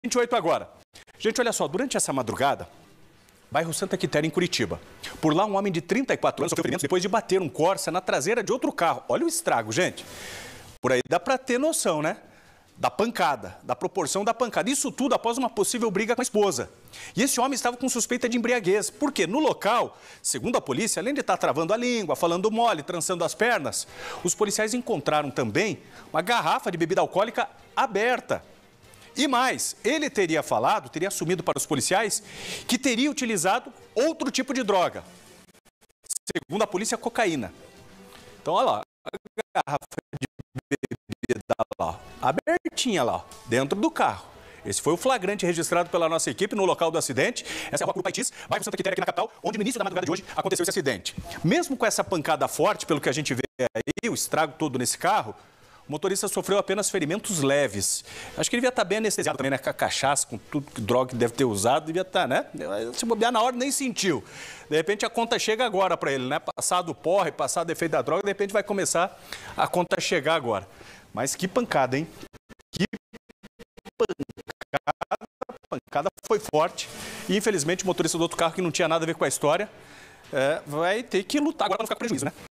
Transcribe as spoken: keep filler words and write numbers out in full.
vinte e oito agora. Gente, olha só, durante essa madrugada, bairro Santa Quitéria, em Curitiba. Por lá, um homem de trinta e quatro anos sofreu ferimentos depois de bater um Corsa na traseira de outro carro. Olha o estrago, gente. Por aí dá pra ter noção, né? Da pancada, da proporção da pancada. Isso tudo após uma possível briga com a esposa. E esse homem estava com suspeita de embriaguez. Por quê? No local, segundo a polícia, além de estar travando a língua, falando mole, trançando as pernas, os policiais encontraram também uma garrafa de bebida alcoólica aberta. E mais, ele teria falado, teria assumido para os policiais que teria utilizado outro tipo de droga. Segundo a polícia, cocaína. Então, olha lá, a garrafa de bebida lá, abertinha lá, dentro do carro. Esse foi o flagrante registrado pela nossa equipe no local do acidente. Essa é a rua Curupaitis, bairro Santa Quitéria, aqui na capital, onde no início da madrugada de hoje aconteceu esse acidente. Mesmo com essa pancada forte, pelo que a gente vê aí, o estrago todo nesse carro, o motorista sofreu apenas ferimentos leves. Acho que ele devia estar bem anestesiado também, né? Com a cachaça, com tudo que droga que deve ter usado, devia estar, né? Se bobear na hora, nem sentiu. De repente a conta chega agora para ele, né? Passado o porre, passado o efeito da droga, de repente vai começar a conta chegar agora. Mas que pancada, hein? Que pancada, a pancada foi forte. E infelizmente o motorista do outro carro, que não tinha nada a ver com a história, é, vai ter que lutar agora para não ficar com prejuízo, né?